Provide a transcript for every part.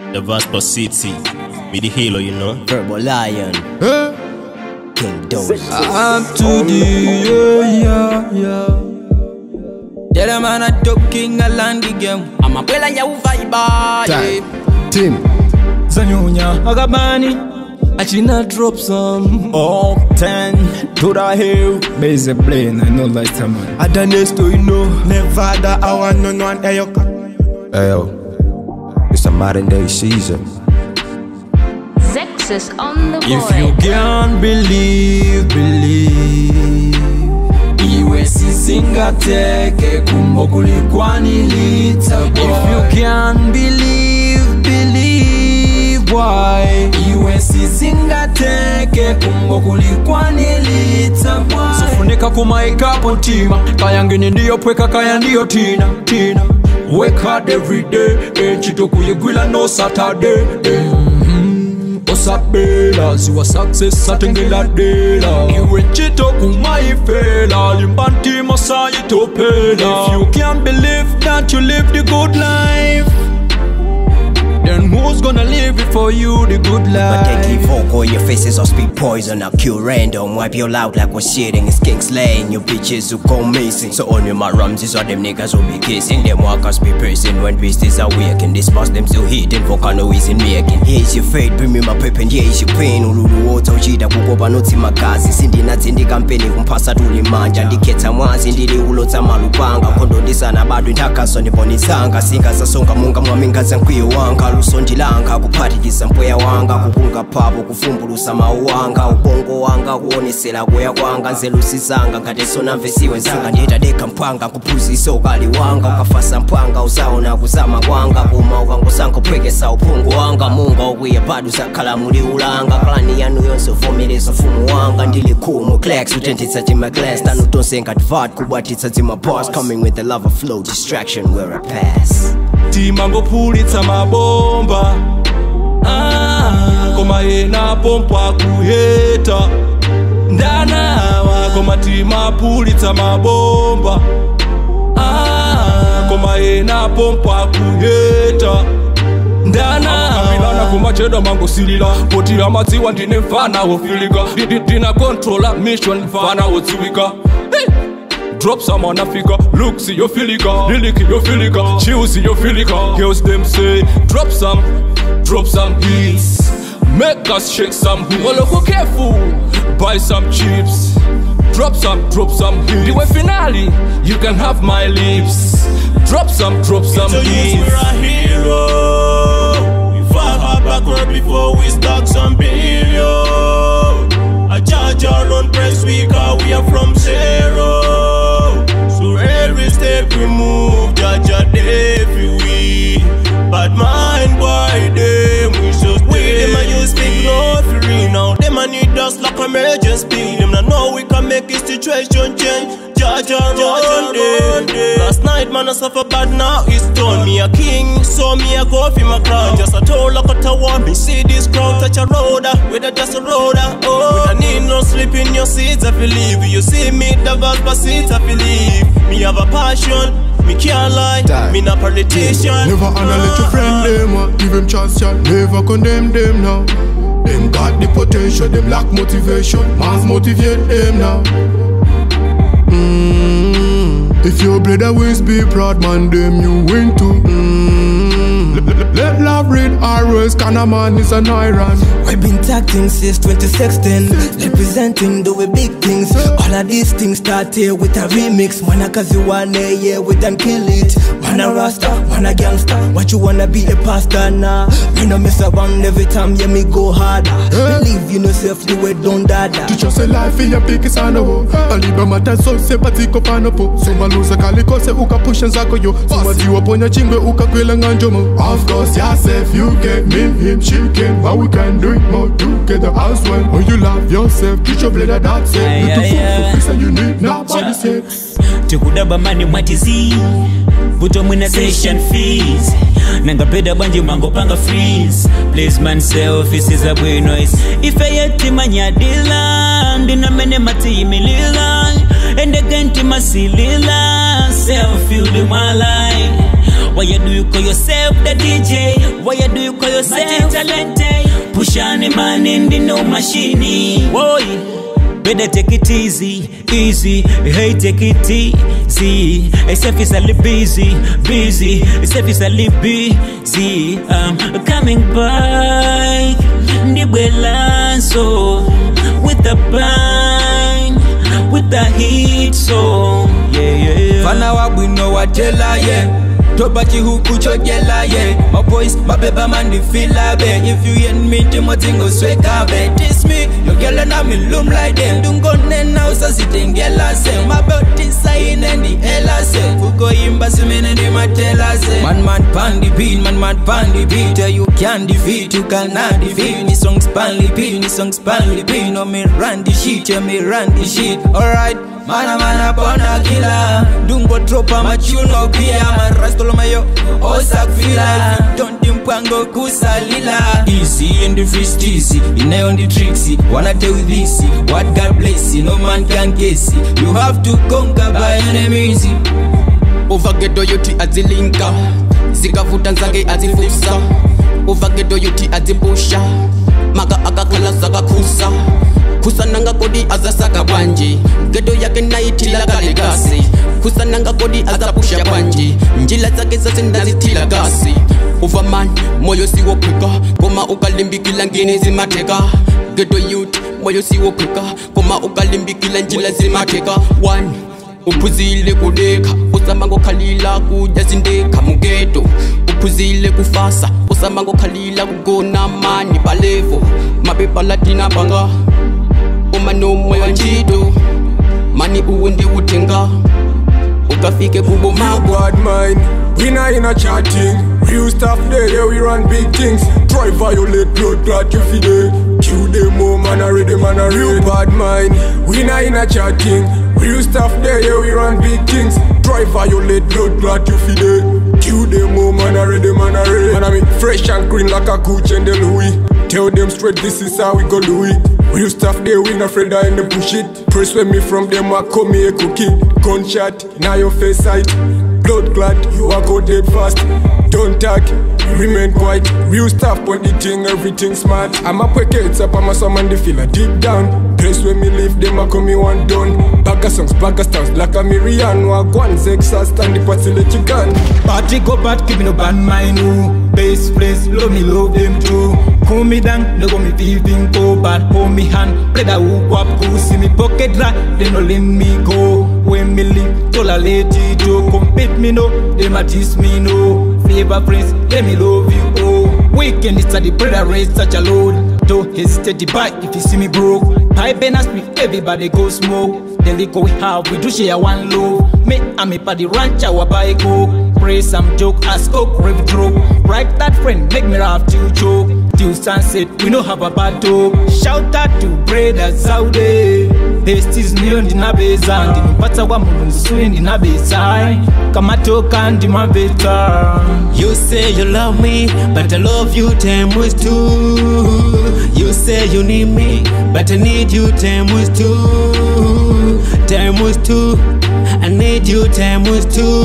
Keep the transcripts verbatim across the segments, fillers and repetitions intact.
The Vaspo City, be the halo, you know. Verbal Lion, Huh? King Dozy. I'm to the yeah, yeah, yeah. Tell a man a top king a land again. I'm a bella ya vibe. Time. Team. Zanyunya Agabani. I china drop some. Oh, ten to the hill. Base plane, I know like time. I done this to you know. Nevada, I want no one ayoka. Ayo, it's a modern day Caesar. Zexus on the If board. you can't believe, believe. Iwe sizinga teke kumbo kulikwani lita. If you can't believe, believe. Why? Iwe sizinga teke kumbo kulikwani lita. Sofunika kumaika pontima. Kaya ngini ndiyo pweka kaya ndiyo tina, tina. Work hard every day. Enchito kuyegwila no Saturday. Osabela, siwa success atengela dela. Iwe chito kumaifela, limbanti masayi topela. If you can't believe that you live the good life, then who's gonna live it for you, the good life? But they keep vocal, your faces or speak poison. I'll kill random, wipe your loud like we're shitting. It's King's Lane, your bitches who go missing. So only my Ramses or them niggas will be kissing. Them walkers be pressing when beasties are waking. This boss them still hitting, volcano is in making. Here's your fate, bring me my pep and here's your pain. Ululu wota ujida kukoba noti makazi. Sindi natindi kampeni kumpasa tulimanja. Ndiketa mwazi ndili ulota malupanga. Kondo disana badu intakaso niponizanga. Singa sasonga munga mwaminga zankwiyo wanga. Lusondilanga kuphatikisa mpweya wanga. Kukunga papo kufumbulusa mauwanga. Ubongo wanga kuonesela kuya kwanga. Nzelusizanga kateso namvesiwe zanga. Ndeta deka mpanga kuphuzisa ukali wanga. Ukafasa mpanga uzaona kuzama kwanga. Kuma ukangosanga upwekesa uphungu wanga. Munga ukwiye padu zakhala muli ulanga. Klani yanu yonse uvomeleza fumu wanga. Ndili kumu clacks utentitsa tima glass. Tanu tonsenga dvad kubwatitsa tima boss. Coming with the lava flow distraction where I pass. Timango pulitsa mabomba. Ah, koma yena pompa kuheta. Ndana koma tima pulitsa mabomba. Ah, koma yena pompa kuheta. Ndana kamilana kumacheda mango silila. Poti amaziwa ndine mfana wofiliga. Dina controller mission mfana woziwika. Drop some on Africa, look see your filica, lyric your filica, choose your filica. Girls them say, drop some, drop some hits, make us shake some. Well, look careful, buy some chips, drop some, drop some hits. The way finale, you can have my lips. Drop some, drop some So hits. we're a hero. We fall hard backward before we start some billion. A judge our own press week, we are from zero. So every step we move, judge a day we. Bad mind by them, we just wait. Them a use big no free now. Them a need us like emergency. Them not know we can make this situation change. Judge a run day. Last night man I suffer bad, now it's done. Me a king, so me a go for my crown. Just a toll like a tower. Me see this crowd touch a roader, with a just a roader. Oh, we don't need no sleep in your seats, I believe. You see me the vast but seats, I believe. Me have a passion, me can't lie. Die. Me not politician. Never annihilate your friend, them uh, give him chance, yeah. Never condemn them now. Them got the potential, them lack motivation. Man's motivate them now. Mm. If your brother wins, be proud, man, them you win too. Mm. Let, let love read arrows, kind of man is an iron. We've been tacting since twenty sixteen, representing doing big things. All of these things start here with a remix. Wanna kazi one yeah, we done kill it. Wanna rasta, wanna gangster. What you wanna be a pastor now? Nah. Me no mess around every time, yeah, me go harder. Yeah. Believe in yourself, the way don't dada. Teach us a life in your biggest animal. Aliba mata so sepatiko panopo. Suma luza kaliko se uka pushen zako yo. Suma tiwa ponya chingwe uka kwela nganjomo. Of course, yourself, you can, me, him, she can. But we can do it more together as well. When you love yourself, teach your brother that's it. Beautiful fix and you need nobody sex. Tukudaba mani mwatizi Buto mwina session fees Nanga peda banji mango panga freeze Please man selfies is a boy noise Ife yeti manya dila Ndina mene mati imilila Ende genti masilila Self-filled in my life Why you do you call yourself the D J? Why you do you call yourself Talente? Push on the man in the no machine. Boy, better take it easy, easy. Hey, take it easy. Except it's a little busy, busy. Except it's a little busy. I'm coming back. So with the bang, with the heat, so yeah, yeah, yeah. Fana wa bwino wa tela, yeah. Tobachi huku chogela, yeah. My boys, my baby man, the feel like it. If you ain't me, Timotingo sweka, be. This me, your girl and I'm in loom like them. Don't go now, so sitting gela, say. My belt inside and the ella, say. Fuko imba, se mene de matela, say. Man, man, pan the beat, man, man, pan the beat. You can defeat, you cannot defeat. Ni songs pan the beat, ni songs pan the beat. No, me run the shit, yeah, me run the shit. Alright. Mana mana pona kila Dungo tropa machuno pia Marastolo mayo osak fila Don't timpango kusalila Easy in the fist easy Inay on the tricksy Wanna tell you this What God bless you No man can guess it You have to conquer by enemies Uvagedo yuti azilinka Zikavuta nzange azifusa Uvagedo yuti azibusha Maga agakala zakakusa Kusananga kodi azasaka banji Gedo yake naitila galegasi Kusananga kodi azapusha banji Njila zake zase ndazitila gasi Uvaman, moyo siwo kwika Koma ukalimbikila ngini zimateka Gedo youth, moyo siwo kwika Koma ukalimbikila njila zimateka One, upuzile kudeka Usamango kalila kujazindeka mugedo Upuzile kufasa Usamango kalila kugona mani balevo Mabepa latina banga Umano moyo njido Mani uwendi utenga Ukafike kubo my bad mind We not in a chatting Real stuff there, yeah we run big things Try violate blood clot you feel it Kill them more man a ready man a real bad mind We not in a chatting Real stuff there, yeah we run big things Try violate blood clot you feel it Kill them more man a ready man a ready Man I mean fresh and green like a Gucci and the Louis Tell them straight this is how we go do it Real stuff there, we not afraid I end up push it Press with me from them, I come here cookie Gunshot, now your face sight Blood clot, you are go dead fast Don't talk, remain quiet Real stuff, but the thing, everything smart I'm a packets up, I'm a summon the feel deep down Place where me live, them I come me one done Bagger songs, bagger stars, like a Miriam Wagwan, Zexa, stand the party let you can Party go bad, keep me no bad mind, ooh. Base place, love me, love them too. Cool me down, no go me feeling go bad. Hold me hand, play that whoop wap go. See me pocket dry, they no let me go. When me leave, told a lady to compete me no, they ma tease me no. Flavor friends, let me love you oh. Weekend it's a the brother race such a load. Don't hesitate to buy if you see me broke. Pipe and ask me, everybody go smoke. The liquor we have, we do share one low. Me and me party ranch, I will buy coke. Pray some joke, ask coke, rev throw. Right that friend, make me laugh to joke. Till sunset, we no have a bad talk. Shout out to brothers out there. Best is new in the beza. Ndi mpata wa mungu in the beza. Kama toka ndi mabeta. You say you love me, but I love you times two. You say you need me, but I need you times two. Times two. I need you times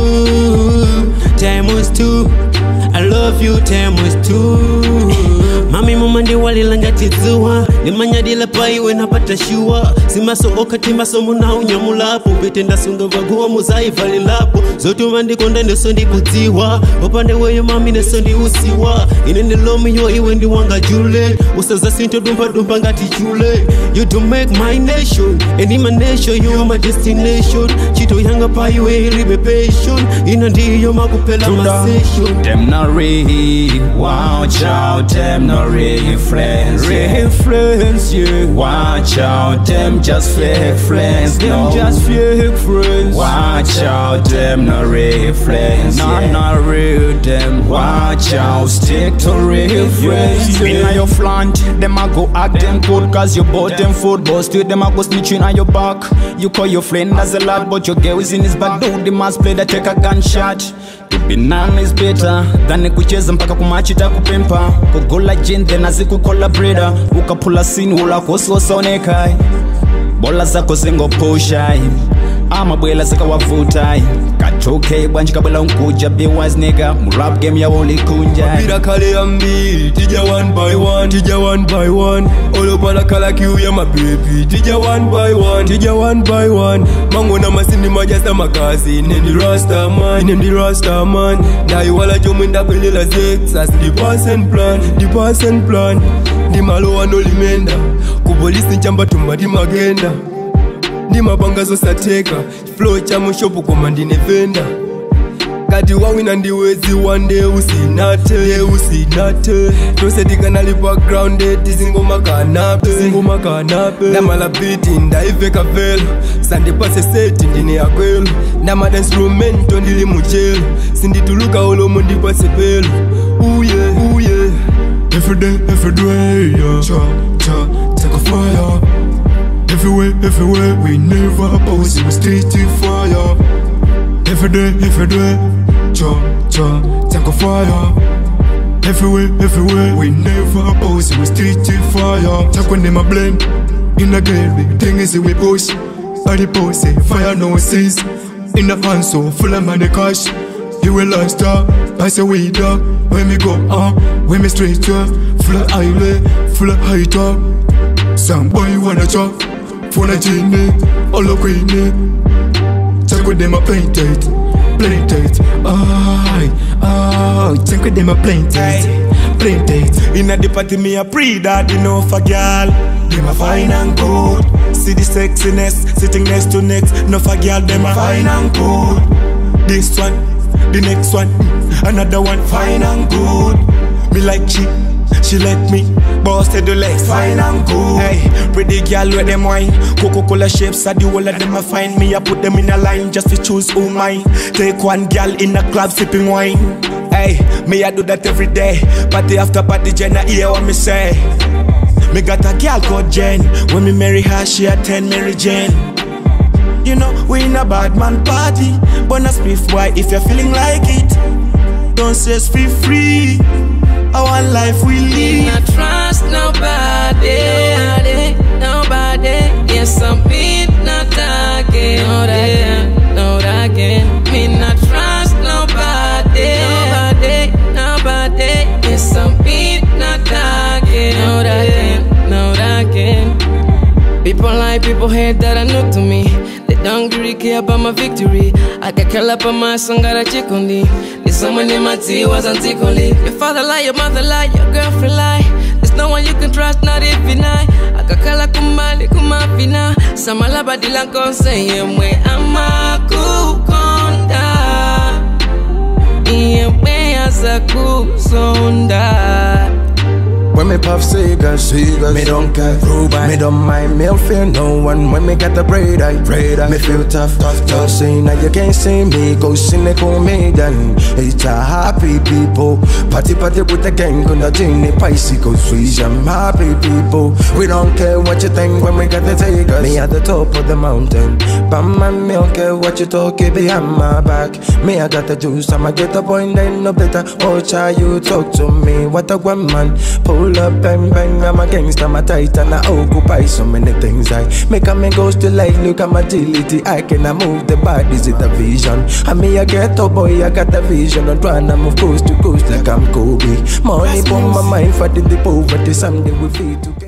two. Times two. I love you times two. Mami mama ndi walilanga tizuwa Nimanya dila pai wena pata shiwa Simaso okati masomu na unyamulapo Pete ndasunga vaguwa muzai vali lapo Zotu mandi konda neso ndi kuziwa Opande weyo mami neso ndi usiwa Inende lomi yo iwe ndi wanga jule Usaza sinto dumpa dumpa ngati jule You to make my nation And in my nation you my destination Chito yanga pai we libe passion Ina ndiyo makupela ma session Them not real, watch out, them not real friends, real friends, yeah. Watch out, them just fake friends, them no. just fake friends. Watch out, them not real friends, not yeah. not real them. Watch out, stick to real friends. Yeah. Yeah. In your front, them a go act them good, cause you bought them food, but still them a go snitching on your back. You call your friend as a lad, but your girl is in his back. Do the mass play that take a gunshot. To be none is better than kucheza mpaka kumachita kupempa kugola jin then azikukola breda ukapula scene ula kosi wasoneka bola zako zingo pushai amabwela zikawavuta kachoke bwanji kabwela unkuja be wise nigga mu rap game ya woli kunja Pira kale yambi tija one by one tija one by one all up na kala kiu ya my baby tija one by one tija one by one mango na masini majasa makazi nendi rasta man nendi rasta man dai wala jomenda belela sex as the person plan the person plan di malo no limenda ku police njamba tumba di magenda di mabangazo sateka flow cha mushopu komandine venda kati wawina ndiwezi one day usinate usinate tosetika nali background tizingoma kanape tizingoma kanape ndamala beat ndaiveka velo sande pase set ndine yakwelo ndamada instrumento ndili muchelo sindituluka olomo ndipase pelo uye uye every day every day yeah cha cha take a fire everywhere everywhere we never pause we stay to fire every day every day cha cha take a fire everywhere everywhere we never pause we stay to fire take when them a blame in a girl big thing is we push body pose fire no cease in the hand so full of money cash you will last star I say we dog when me go uh when me straight up full of highway full of high top some boy wanna chop for a genie all the queen check with them a plain tight plain tight ay ay check with them a plain tight plain tight in a the party me a pre daddy no for girl them a fine and good see the sexiness sitting next to next no for girl them a fine and good this one the next one another one fine and good me like she she let me busted the legs fine and good hey pretty girl with them wine Coca-Cola shapes I the whole of them a find me I put them in a line just to choose who mine take one girl in a club sipping wine hey me I do that every day party after party Jenna hear what me say me got a girl called Jen when me marry her she attend Mary Jane you know we in a bad man party but not spliff boy if you're feeling like it don't say feel free our life we live. Not trust nobody, nobody. Yes, I'm beat, not again. No, that can, no, that can. Me not trust nobody, nobody, nobody. Yes, I'm beat, not again. No, that can, no, that can. People like people hate that are new to me. They don't really care about my victory. I got call up on my son, got a chick on me. There's someone in my tea wasn't tickly. Your father lie, your mother lie, your girlfriend lie. There's no one you can trust, not if you lie. I got call up kumali kumapina. Samala badila konse yemwe amakukonda. Yemwe azakusonda. When me puff cigars, cigars, me don't care, Rubai. Me don't mind, me don't fear no one. When me get the braid eye, braid eye, me feel tough, tough, tough. See now you can't see me, go sing the comedian. It's a happy people, party party with the gang, gonna join the bicycle squeeze. I'm happy people, we don't care what you think when we get the tigers. Me at the top of the mountain, bam man, me don't care what you talk, behind my back. Me I got the juice, I'ma get the point, then no better. Oh child, you talk to me, what a one man. Pull up, bang, bang, I'm a gangster, I'm a titan, I occupy so many things. I make a me goes to life, look at my agility, I can I move the bodies, it's a vision. I me a ghetto boy, I got a vision, I'm trying to move coast to coast like I'm Kobe. Money on my mind, fighting the poverty, someday we feel to